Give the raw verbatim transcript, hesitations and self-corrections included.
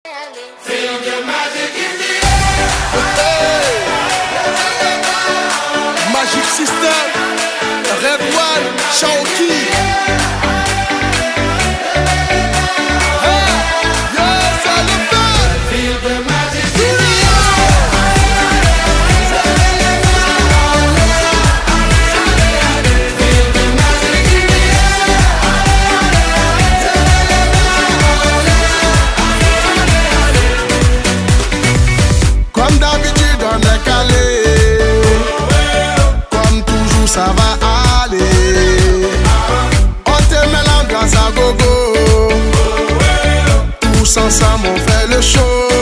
Feel the magic in the air. Magic System, Red One, Shaoki. Comme d'habitude on est calé, comme toujours ça va aller. On te met l'ambiance à gogo, tous ensemble on fait le show.